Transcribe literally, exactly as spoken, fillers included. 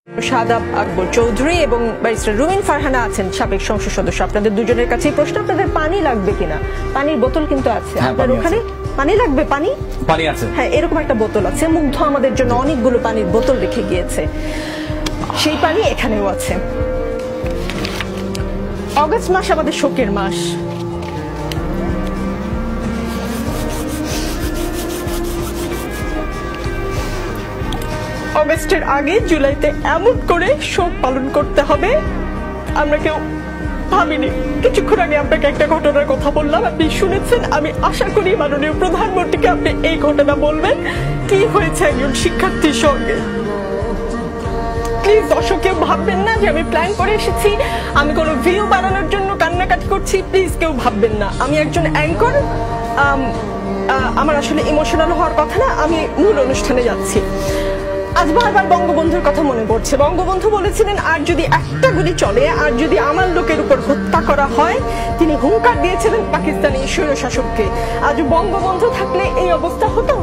শাহাদাব আকবর চৌধুরী এবং ব্যারিস্টার রুমিন ফারহানা আছেন সাবেক সংসদ সদস্য। আপনাদের দুজনের কাছে প্রশ্ন, আপনাদের পানি লাগবে কিনা? পানির বোতল কিন্তু আছে আপনার ওখানে। পানি লাগবে? পানি পানি আছে, হ্যাঁ, এরকম একটা বোতল আছে। মুগ্ধ আমাদের জন্য অনেকগুলো পানির বোতল রেখে গিয়েছে, সেই পানি এখানেও আছে। অগস্ট মাস আমাদের শোকের মাস। অগস্টের আগে জুলাইতে এমন করে শোক পালন করতে হবে আমরা কেউ ভাবিনি। কিছুক্ষণ আগে আপনাকে একটা ঘটনার কথা বললাম, আপনি শুনেছেন। আমি আশা করি মাননীয় প্রধানমন্ত্রীকে আপনি এই ঘটনা বলবেন, কি হয়েছে একজন শিক্ষার্থীর সঙ্গে। প্লিজ দর্শক কেউ ভাববেন না যে আমি প্ল্যান করে এসেছি, আমি কোনো ভিউ বানানোর জন্য কান্নাকাটি করছি। প্লিজ কেউ ভাববেন না। আমি একজন অ্যাঙ্কর, আমার আসলে ইমোশনাল হওয়ার কথা না। আমি মূল অনুষ্ঠানে যাচ্ছি। আজ বারবার বঙ্গবন্ধুর কথা মনে পড়ছে। বঙ্গবন্ধু বলেছিলেন, আর যদি একটা গুলি চলে, আর যদি আমার লোকের উপর হত্যা করা হয়, তিনি হুঙ্কার দিয়েছিলেন পাকিস্তানি স্বৈরশাসককে। আজ বঙ্গবন্ধু থাকলে এই অবস্থা হতো